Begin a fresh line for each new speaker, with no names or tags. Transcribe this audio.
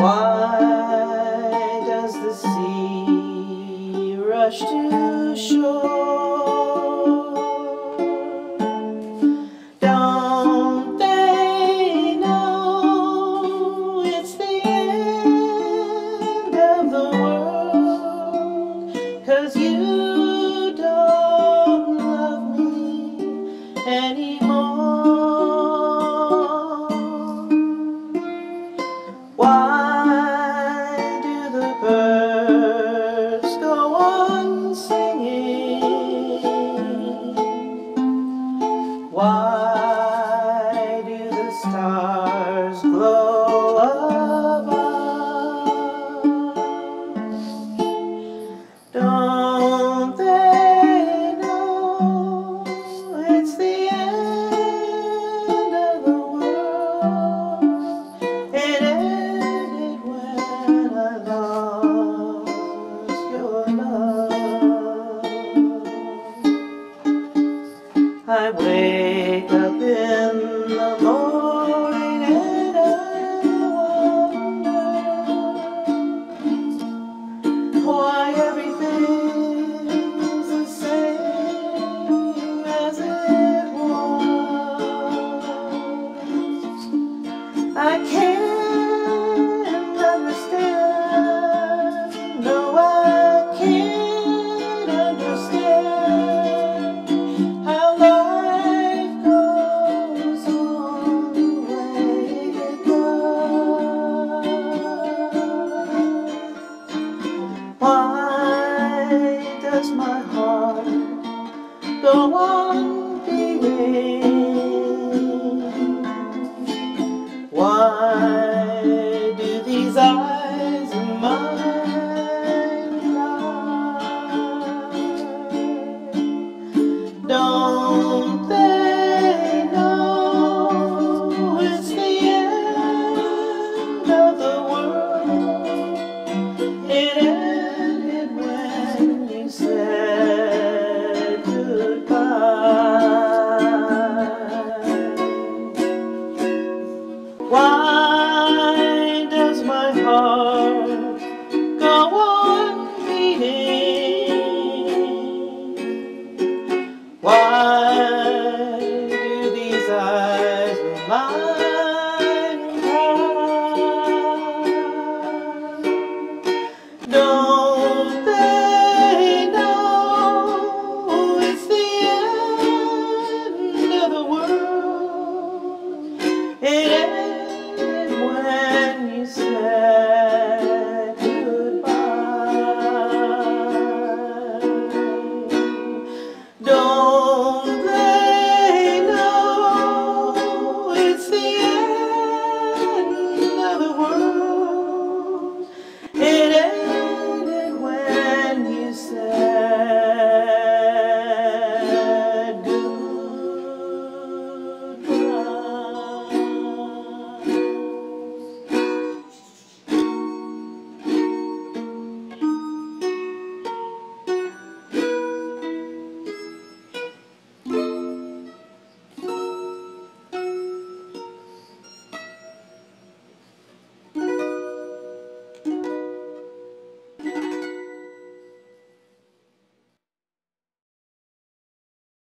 Why does the sea rush to shore? Don't they know it's the end of the world? 'Cause you don't love me anymore. Why do the birds go on singing? Why do the stars glow above? Don't they know it's the end of the world? It ended when I lost your love. I wake up in the morning and I wonder why everything's the same as it was. I can't understand, no, I can't understand how life goes on the way it does. Why does my heart go on beating? Why